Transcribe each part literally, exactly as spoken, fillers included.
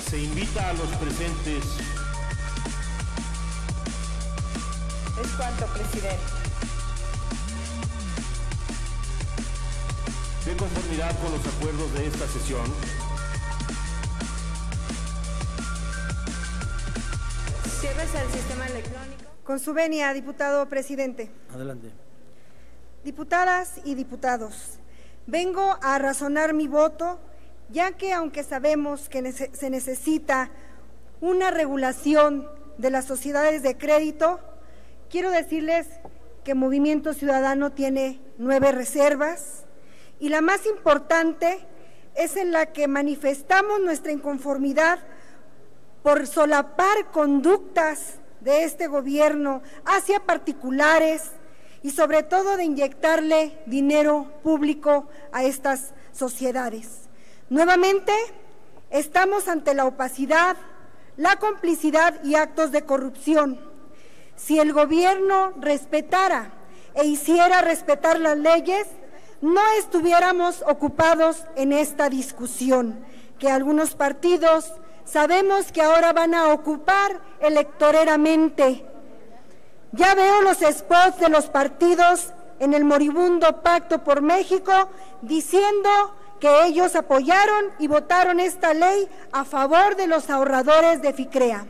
Se invita a los presentes. Es cuanto, presidente. De conformidad con los acuerdos de esta sesión, Cierres al sistema electrónico. Con su venia, diputado presidente. Adelante. Diputadas y diputados, vengo a razonar mi voto, ya que aunque sabemos que nece- se necesita una regulación de las sociedades de crédito, quiero decirles que Movimiento Ciudadano tiene nueve reservas y la más importante es en la que manifestamos nuestra inconformidad por solapar conductas de este gobierno hacia particulares y sobre todo de inyectarle dinero público a estas sociedades. Nuevamente, estamos ante la opacidad, la complicidad y actos de corrupción. Si el gobierno respetara e hiciera respetar las leyes, no estuviéramos ocupados en esta discusión, que algunos partidos sabemos que ahora van a ocupar electoreramente. Ya veo los spots de los partidos en el moribundo Pacto por México diciendo que ellos apoyaron y votaron esta ley a favor de los ahorradores de FICREA.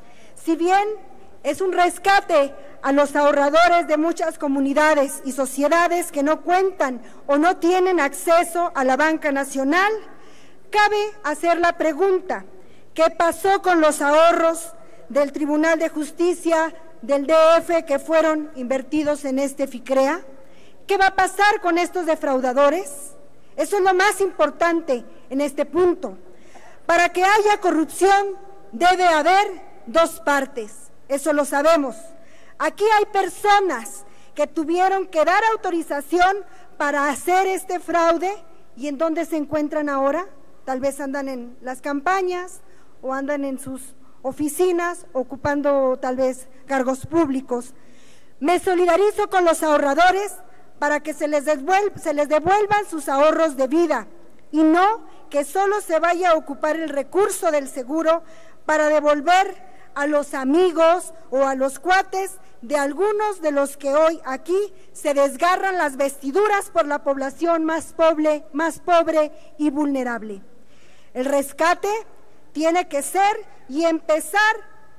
Si bien es un rescate a los ahorradores de muchas comunidades y sociedades que no cuentan o no tienen acceso a la banca nacional, cabe hacer la pregunta: ¿qué pasó con los ahorros del Tribunal de Justicia del D F que fueron invertidos en este FICREA? ¿Qué va a pasar con estos defraudadores? Eso es lo más importante en este punto. Para que haya corrupción debe haber dos partes, eso lo sabemos. Aquí hay personas que tuvieron que dar autorización para hacer este fraude, ¿y en dónde se encuentran ahora? Tal vez andan en las campañas o andan en sus oficinas ocupando tal vez cargos públicos. Me solidarizo con los ahorradores para que se les, devuelva, se les devuelvan sus ahorros de vida y no que solo se vaya a ocupar el recurso del seguro para devolver a los amigos o a los cuates de algunos de los que hoy aquí se desgarran las vestiduras por la población más pobre, más pobre y vulnerable. El rescate tiene que ser y empezar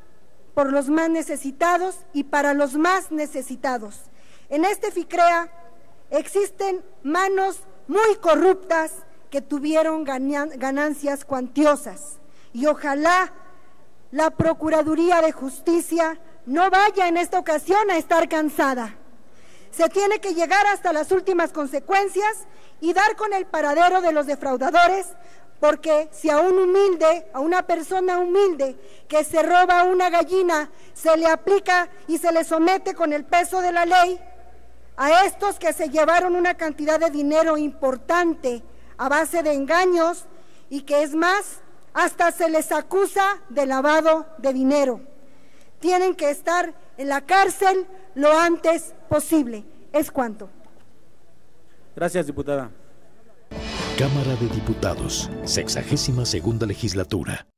por los más necesitados y para los más necesitados. En este FICREA existen manos muy corruptas que tuvieron ganancias cuantiosas y ojalá la Procuraduría de Justicia no vaya en esta ocasión a estar cansada. Se tiene que llegar hasta las últimas consecuencias y dar con el paradero de los defraudadores, porque si a un humilde, a una persona humilde que se roba una gallina, se le aplica y se le somete con el peso de la ley, a estos que se llevaron una cantidad de dinero importante a base de engaños y que es más, hasta se les acusa de lavado de dinero. Tienen que estar en la cárcel lo antes posible. Es cuanto. Gracias, diputada. Cámara de Diputados, sexagésima segunda legislatura.